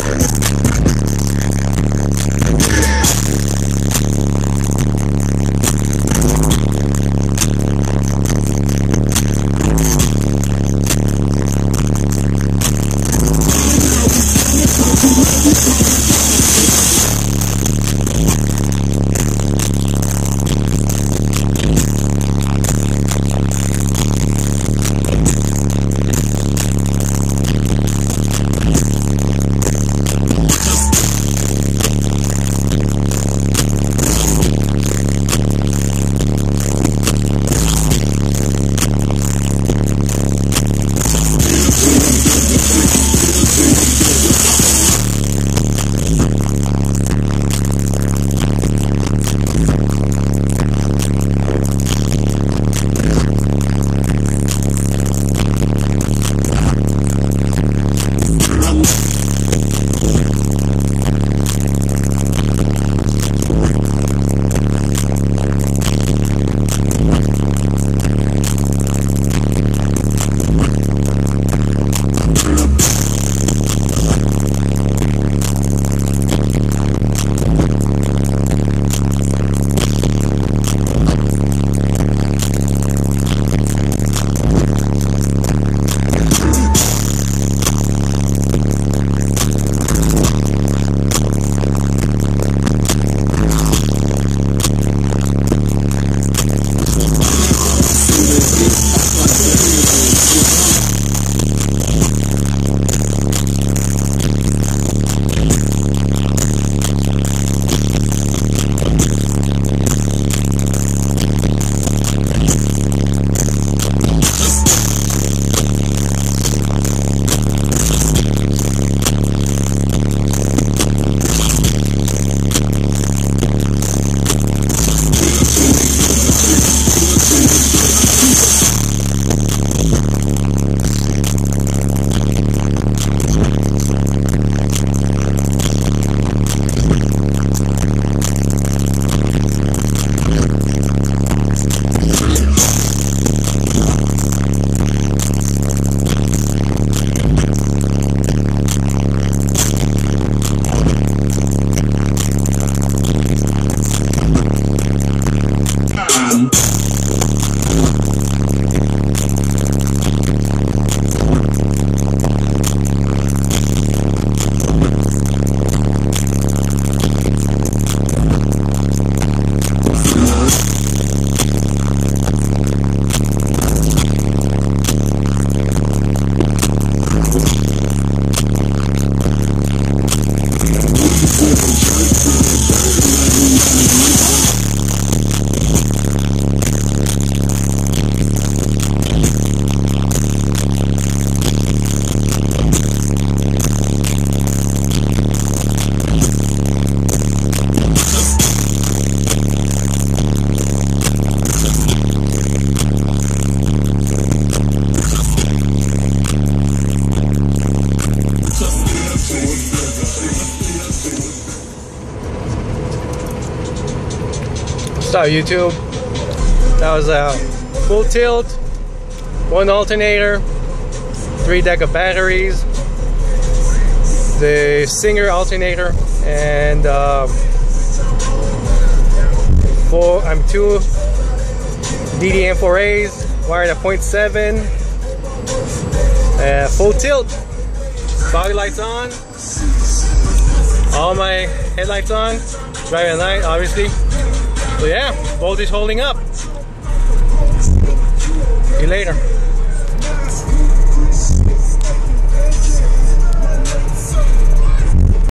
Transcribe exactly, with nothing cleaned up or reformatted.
What's up, YouTube? That was a full tilt, one alternator, three Deka batteries, the Singer alternator, and uh, four, I'm two D D M four A's wired at point seven, uh, full tilt, body lights on, all my headlights on, driving at night, obviously. So yeah, voltage holding up. See you later.